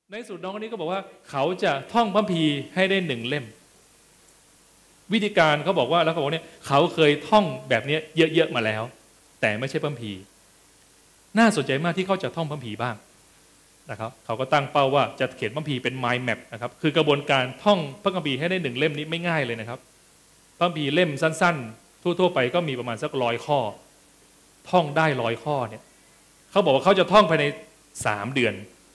ในสุดน้องคนนี้ก็บอกว่าเขาจะท่องพระคัมภีร์ให้ได้1 เล่มวิธีการเขาบอกว่าแล้วเขาบอกเนี่ยเขาเคยท่องแบบนี้เยอะๆมาแล้วแต่ไม่ใช่พระคัมภีร์น่าสนใจมากที่เขาจะท่องพระคัมภีร์บ้างนะครับเขาก็ตั้งเป้าว่าจะเขียนพระคัมภีร์เป็น mind map นะครับคือกระบวนการท่องพระคัมภีร์ให้ได้1 เล่มนี้ไม่ง่ายเลยนะครับพระคัมภีร์เล่มสั้นๆทั่วๆไปก็มีประมาณสัก100 ข้อท่องได้100 ข้อเนี่ยเขาบอกว่าเขาจะท่องภายใน3 เดือน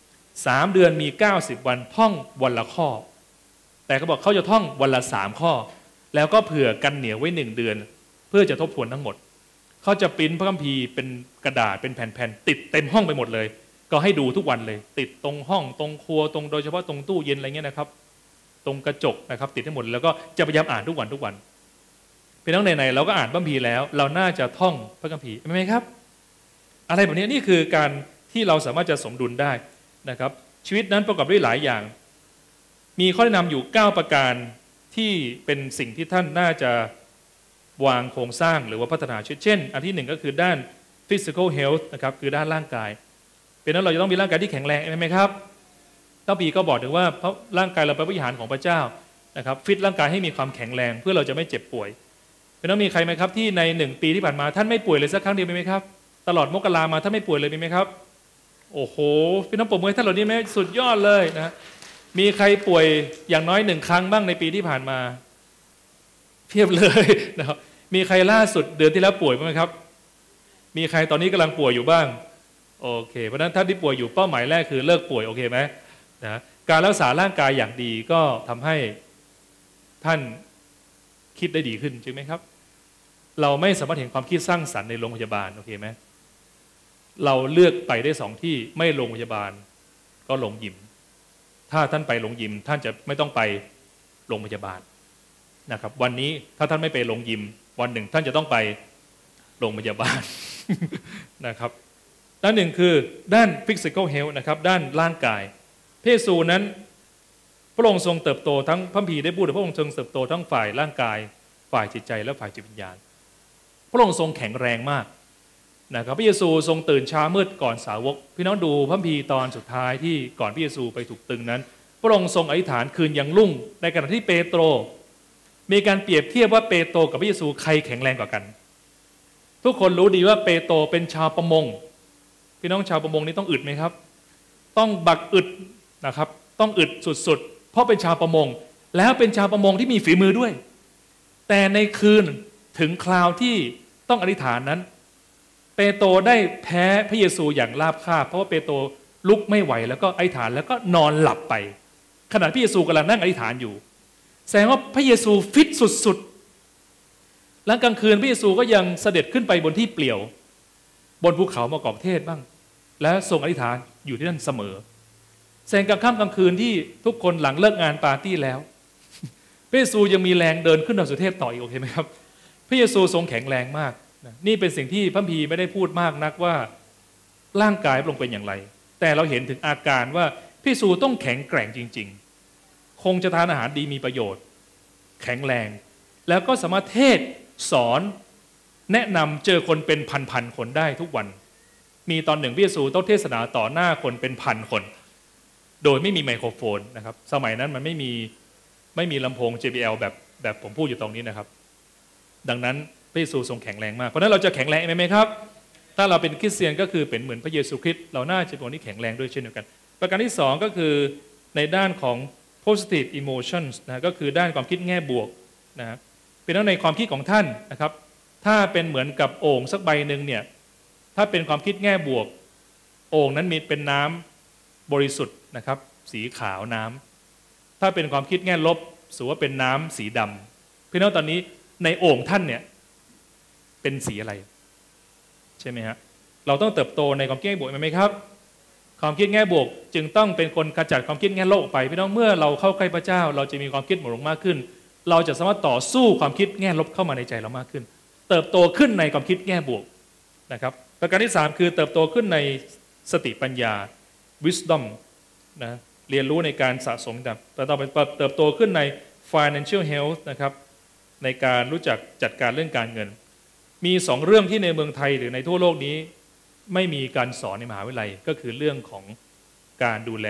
3 เดือนมี90 วันท่องวันละข้อแต่เขาบอกเขาจะท่องวันละ3 ข้อแล้วก็เผื่อกันเหนียวไว้1 เดือนเพื่อจะทบทวนทั้งหมดเขาจะปริ้นพระคัมภีร์เป็นกระดาษเป็นแผ่นๆติดเต็มห้องไปหมดเลยก็ให้ดูทุกวันเลยติดตรงห้องตรงครัวตรงโดยเฉพาะตรงตู้เย็นอะไรเงี้ยนะครับตรงกระจกนะครับติดให้หมดแล้วก็จะพยายามอ่านทุกวันเป็นทั้งไหนๆเราก็อ่านพระคัมภีร์แล้วเราน่าจะท่องพระคัมภีร์ไหมครับอะไรแบบนี้นี่คือการที่เราสามารถจะสมดุลได้นะครับชีวิตนั้นประกอบด้วยหลายอย่างมีข้อแนะนำอยู่9 ประการที่เป็นสิ่งที่ท่านน่าจะวางโครงสร้างหรือว่าพัฒนาชีวิตเช่นอันที่1ก็คือด้าน physical health นะครับคือด้านร่างกายเป็นนั้นเราจะต้องมีร่างกายที่แข็งแรงไหมครับพระบีก็บอกถึงว่าเพราะร่างกายเราเป็นวิหารของพระเจ้านะครับฟิตร่างกายให้มีความแข็งแรงเพื่อเราจะไม่เจ็บป่วยเป็นนั้นมีใครไหมครับที่ใน1 ปีที่ผ่านมาท่านไม่ป่วยเลยสักครั้งเดียวไหมครับตลอดมกรามาท่านไม่ป่วยเลยไหมครับโอ้โหพี่น้องปรบมือให้ท่านเหล่านี้ไหมสุดยอดเลยนะมีใครป่วยอย่างน้อย1 ครั้งบ้างในปีที่ผ่านมาเพียบเลยนะครับมีใครล่าสุดเดือนที่แล้วป่วยบ้างไหมครับมีใครตอนนี้กำลังป่วยอยู่บ้างโอเคเพราะฉะนั้นท่านที่ป่วยอยู่เป้าหมายแรกคือเลิกป่วยโอเคไหมนะการรักษาร่างกายอย่างดีก็ทำให้ท่านคิดได้ดีขึ้นจริงไหมครับเราไม่สามารถเห็นความคิดสร้างสรรค์ในโรงพยาบาลโอเคไหมเราเลือกไปได้2 ที่ไม่โรงพยาบาลก็โรงยิมถ้าท่านไปโรงยิมท่านจะไม่ต้องไปโรงพยาบาลนะครับวันนี้ถ้าท่านไม่ไปโรงยิมวันหนึ่งท่านจะต้องไปโรงพยาบาล นะครับด้านหนึ่งคือด้าน physical health นะครับด้านร่างกายพระเยซูนั้นพระองค์ทรงเติบโตทั้งพระคัมภีร์ได้พูดพระองค์ทรงเติบโตทั้งฝ่ายร่างกายฝ่ายจิตใจและฝ่ายจิตวิญญาณพระองค์ทรงแข็งแรงมากนะครับพระเยซูทรงตื่นเช้ามืดก่อนสาวกพี่น้องดูพระคัมภีร์ตอนสุดท้ายที่ก่อนพระเยซูไปถูกตรึงนั้นพระองค์ทรงอธิษฐานคืนยังรุ่งในขณะที่เปโตรมีการเปรียบเทียบว่าเปโตรกับพระเยซูใครแข็งแรงกว่ากันทุกคนรู้ดีว่าเปโตรเป็นชาวประมงพี่น้องชาวประมงนี่ต้องอึดไหมครับต้องบักอึดนะครับต้องอึดสุดๆเพราะเป็นชาวประมงแล้วเป็นชาวประมงที่มีฝีมือด้วยแต่ในคืนถึงคราวที่ต้องอธิษฐานนั้นเปโตรได้แพ้พระเยซูอย่างราบคาบเพราะว่าเปโตรลุกไม่ไหวแล้วก็อธิษฐานแล้วก็นอนหลับไปขณะพระเยซูกำลังนั่งอธิษฐานอยู่แสดงว่าพระเยซูฟิตสุดๆหลังกลางคืนพระเยซูก็ยังเสด็จขึ้นไปบนที่เปลี่ยวบนภูเขามะกอกเทศบ้างและทรงอธิษฐานอยู่ที่นั่นเสมอแสงกลางค่ำกลางคืนที่ทุกคนหลังเลิกงานปาร์ตี้แล้วพระเยซูยังมีแรงเดินขึ้นดอยสุเทพต่ออีกโอเคไหมครับพระเยซูทรงแข็งแรงมากนี่เป็นสิ่งที่พระคัมภีร์ไม่ได้พูดมากนักว่าร่างกายพระองค์เป็นอย่างไรแต่เราเห็นถึงอาการว่าพระเยซูต้องแข็งแกร่งจริงๆคงจะทานอาหารดีมีประโยชน์แข็งแรงแล้วก็สามารถเทศสอนแนะนำเจอคนเป็นพันๆคนได้ทุกวันมีตอนหนึ่งพระเยซูต้องเทศนาต่อหน้าคนเป็น1,000 คนโดยไม่มีไมโครโฟนนะครับสมัยนั้นมันไม่มีลำโพง JBL แบบผมพูดอยู่ตรงนี้นะครับดังนั้นพระเยซูทรงแข็งแรงมากเพราะฉะนั้นเราจะแข็งแรงไหมครับถ้าเราเป็นคริสเตียนก็คือเป็นเหมือนพระเยซูคริสต์เราน่าจะเป็นคนที่แข็งแรงด้วยเช่นเดียวกันประการที่2ก็คือในด้านของ positive emotions นะก็คือด้านความคิดแง่บวกนะเป็นในความคิดของท่านนะครับถ้าเป็นเหมือนกับโอ่งสักใบหนึ่งเนี่ยถ้าเป็นความคิดแง่บวกโอ่งนั้นมีเป็นน้ำบริสุทธิ์นะครับสีขาวน้ำถ้าเป็นความคิดแง่ลบถือว่าเป็นน้ำสีดำพี่น้องตอนนี้ในโอ่งท่านเนี่ยเป็นสีอะไรใช่ไหมฮะเราต้องเติบโตในความคิดแง่บวกไหมครับความคิดแง่บวกจึงต้องเป็นคนขจัดความคิดแง่ลบออกไปพี่น้องเมื่อเราเข้าใกล้พระเจ้าเราจะมีความคิดบวกมากขึ้นเราจะสามารถต่อสู้ความคิดแง่ลบเข้ามาในใจเรามากขึ้นเติบโตขึ้นในความคิดแง่บวกนะครับประการที่3คือเติบโตขึ้นในสติปัญญา wisdom นะเรียนรู้ในการสะสมดับแต่ต่อไปเติบโตขึ้นใน financial health นะครับในการรู้จักจัดการเรื่องการเงินมี2 เรื่องที่ในเมืองไทยหรือในทั่วโลกนี้ไม่มีการสอนในมหาวิทยาลัยก็คือเรื่องของการดูแล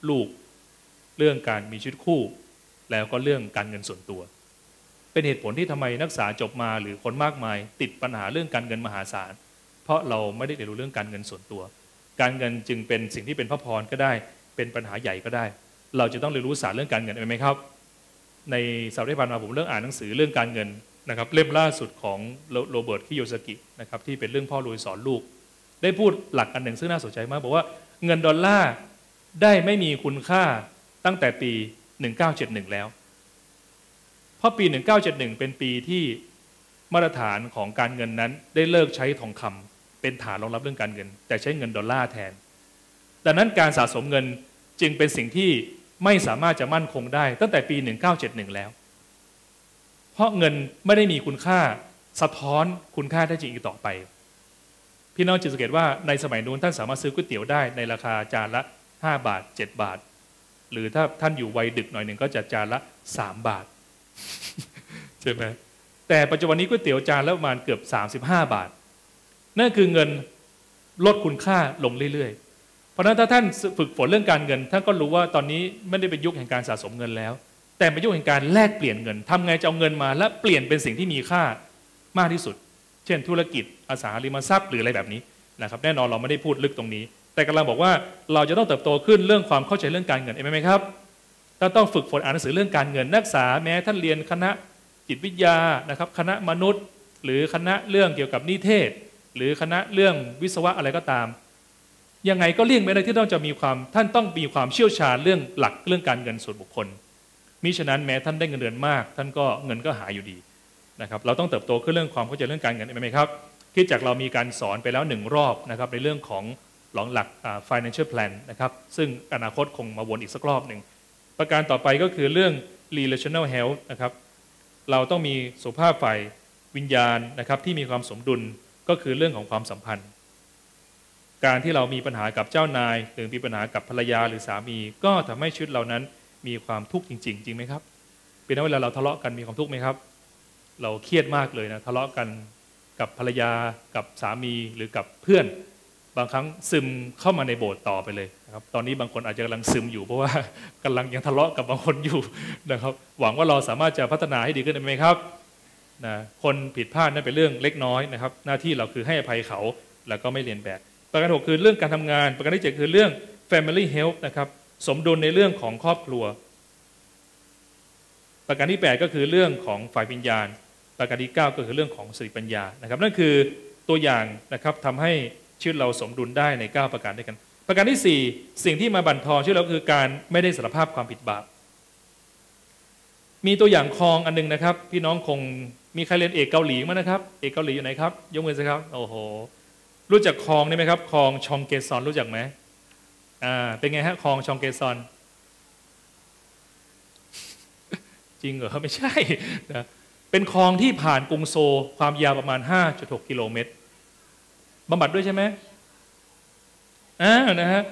ลูกเรื่องการมีชีวิตคู่แล้วก็เรื่องการเงินส่วนตัวเป็นเหตุผลที่ทำไมนักศึกษาจบมาหรือคนมากมายติดปัญหาเรื่องการเงินมหาศาลเพราะเราไม่ได้เรียนรู้เรื่องการเงินส่วนตัวการเงินจึงเป็นสิ่งที่เป็นพระพรก็ได้เป็นปัญหาใหญ่ก็ได้เราจะต้องเรียนรู้ศาสตร์เรื่องการเงินไหมครับในสัปดาห์ที่ผ่านมาผมเรื่องอ่านหนังสือเรื่องการเงินนะครับเล่มล่าสุดของโรเบิร์ตคิโยซากินะครับที่เป็นเรื่องพ่อรวยสอนลูกได้พูดหลักอันหนึ่งซึ่งน่าสนใจมากบอกว่าเงินดอลลาร์ได้ไม่มีคุณค่าตั้งแต่ปี1971แล้วเพราะปี1971เป็นปีที่มาตรฐานของการเงินนั้นได้เลิกใช้ทองคำเป็นฐานรองรับเรื่องการเงินแต่ใช้เงินดอลลาร์แทนดังนั้นการสะสมเงินจึงเป็นสิ่งที่ไม่สามารถจะมั่นคงได้ตั้งแต่ปี1971แล้วเพราะเงินไม่ได้มีคุณค่าสะท้อนคุณค่าได้จริงอีกต่อไปพี่น้องจะสังเกตว่าในสมัยนู้นท่านสามารถซื้อก๋วยเตี๋ยวได้ในราคาจานละ5 บาท7 บาทหรือถ้าท่านอยู่วัยดึกหน่อยหนึ่งก็จะจานละ3 บาทใช่ไหมแต่ปัจจุบันนี้ก๋วยเตี๋ยวจานละประมาณเกือบ35 บาทนั่นคือเงินลดคุณค่าลงเรื่อยๆเพราะฉะนั้นถ้าท่านฝึกฝนเรื่องการเงินท่านก็รู้ว่าตอนนี้ไม่ได้เป็นยุคแห่งการสะสมเงินแล้วแต่เป็นยุคแห่งการแลกเปลี่ยนเงินทำไงจะเอาเงินมาและเปลี่ยนเป็นสิ่งที่มีค่ามากที่สุดเช่นธุรกิจอสังหาริมทรัพย์หรืออะไรแบบนี้นะครับแน่นอนเราไม่ได้พูดลึกตรงนี้แต่กำลังบอกว่าเราจะต้องเติบโตขึ้นเรื่องความเข้าใจเรื่องการเงินไหมครับเราต้องฝึกฝนอ่านหนังสือเรื่องการเงินนักศึกษาแม้ท่านเรียนคณะจิตวิทยานะครับคณะมนุษย์หรือคณะเรื่องเกี่ยวกับนิเทศหรือคณะเรื่องวิศวะอะไรก็ตามยังไงก็เลี่ยงไม่ได้ที่ต้องจะมีความท่านต้องมีความเชี่ยวชาญเรื่องหลักเรื่องการเงินส่วนบุคคลมิฉะนั้นแม้ท่านได้เงินเดือนมากท่านก็เงินก็หายอยู่ดีนะครับเราต้องเติบโตขึ้นเรื่องความเข้าใจเรื่องการเงินไหมครับที่จากเรามีการสอนไปแล้ว1 รอบนะครับในเรื่องของหลักfinancial plan นะครับซึ่งอนาคตคงมาวนอีกสักรอบหนึ่งประการต่อไปก็คือเรื่อง relational health นะครับเราต้องมีสุขภาพฝ่ายวิญญาณนะครับที่มีความสมดุลก็คือเรื่องของความสัมพันธ์การที่เรามีปัญหากับเจ้านายหรือมีปัญหากับภรรยาหรือสามีก็ทำให้ชีวิตเรานั้นมีความทุกข์จริงๆจริงไหมครับเป็นเวลาเราทะเลาะกันมีความทุกข์ไหมครับเราเครียดมากเลยนะทะเลาะกันกับภรรยากับสามีหรือกับเพื่อนบางครั้งซึมเข้ามาในโบสถ์ต่อไปเลยนะครับตอนนี้บางคนอาจจะกำลังซึมอยู่เพราะว่ากำลังยังทะเลาะกับบางคนอยู่นะครับหวังว่าเราสามารถจะพัฒนาให้ดีขึ้นได้ไหมครับนะคนผิดพลาดนั่นเป็นเรื่องเล็กน้อยนะครับหน้าที่เราคือให้อภัยเขาแล้วก็ไม่เรียนแบบประการ6คือเรื่องการทำงานประการที่7คือเรื่อง family health นะครับสมดุลในเรื่องของครอบครัวประการที่8ก็คือเรื่องของฝ่ายวิญญาณประการที่9ก็คือเรื่องของสติปัญญานะครับนั่นคือตัวอย่างนะครับทำให้ชีวิตเราสมดุลได้ใน9ประการด้วยกันประการที่4สิ่งที่มาบั่นทอนชีวิตเราคือการไม่ได้สารภาพความผิดบาปมีตัวอย่างคลองอันนึงนะครับพี่น้องคงมีใครเรียนเอกเกาหลีมั้ยนะครับเอกเกาหลีอยู่ไหนครับยกมือสิครับโอ้โหรู้จักคลองนี่ไหมครับคลองชองเกซอนรู้จักไหมเป็นไงฮะคลองชองเกซอนจริงเหรอไม่ใช่นะเป็นคลองที่ผ่านกรุงโซลความยาวประมาณ 5.6 กิโลเมตรบำบัดด้วยใช่ไหมนะฮะ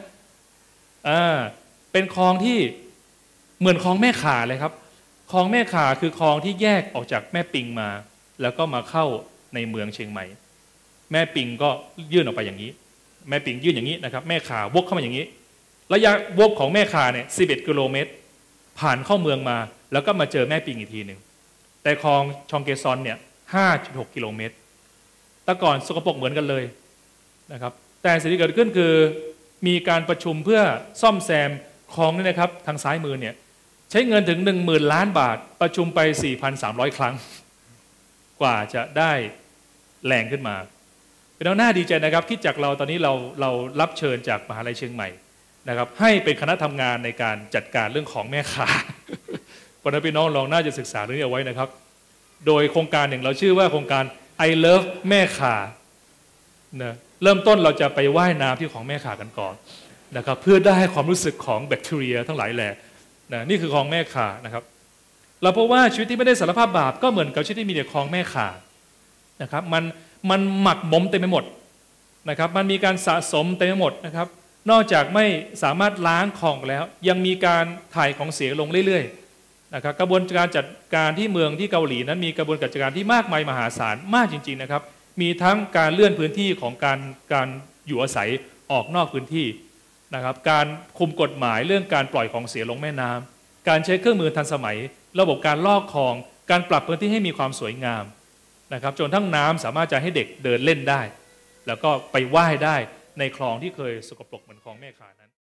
เป็นคลองที่เหมือนคลองแม่ข่าเลยครับคลองแม่ข่าคือคลองที่แยกออกจากแม่ปิงมาแล้วก็มาเข้าในเมืองเชียงใหม่แม่ปิงก็ยื่นออกไปอย่างนี้แม่ปิงยื่นอย่างนี้นะครับแม่ข่าวกเข้ามาอย่างนี้ระยะวกของแม่ข่าเนี่ย11 กิโลเมตรผ่านเข้าเมืองมาแล้วก็มาเจอแม่ปิงอีกทีหนึ่งแต่คลองชองเกซอนเนี่ย 5.6 กิโลเมตรแต่ก่อนสกปรกเหมือนกันเลยนะครับแต่สิ่งที่เกิดขึ้นคือมีการประชุมเพื่อซ่อมแซมคลองนี่นะครับทางซ้ายมือเนี่ยใช้เงินถึง 10,000 ล้านบาทประชุมไป 4,300 ครั้งกว่าจะได้แรงขึ้นมาเป็นน่าดีใจนะครับคิดจากเราตอนนี้เรารับเชิญจากมหาลัยเชียงใหม่นะครับให้เป็นคณะทำงานในการจัดการเรื่องของแม่ค้าเพราะฉะนั้นพี่น้องลองน่าจะศึกษาเรื่องนี้เอาไว้นะครับโดยโครงการหนึ่งเราชื่อว่าโครงการ I Love แม่ข่านะเริ่มต้นเราจะไปว่ายน้ำที่ของแม่ข่ากันก่อนนะครับเพื่อได้ความรู้สึกของแบคทีเรียทั้งหลายแหละนะนี่คือของแม่ข่านะครับเราพบว่าชีวิตที่ไม่ได้สารภาพบาปก็เหมือนกับชีวิตที่มีแต่ของแม่ข่านะครับมันหมักหมมเต็มไปหมดนะครับมันมีการสะสมเต็มไปหมดนะครับนอกจากไม่สามารถล้างของแล้วยังมีการถ่ายของเสียลงเรื่อยๆนะครับกระบวนการจัดการที่เมืองที่เกาหลีนั้นมีกระบวนการจัดการที่มากมายมหาศาลมากจริงๆนะครับมีทั้งการเลื่อนพื้นที่ของการอยู่อาศัยออกนอกพื้นที่นะครับการคุมกฎหมายเรื่องการปล่อยของเสียลงแม่น้ำการใช้เครื่องมือทันสมัยระบบการลอกคลองการปรับพื้นที่ให้มีความสวยงามนะครับจนทั้งน้ำสามารถจะให้เด็กเดินเล่นได้แล้วก็ไปว่ายได้ในคลองที่เคยสกปรกเหมือนคลองแม่ข่านั้น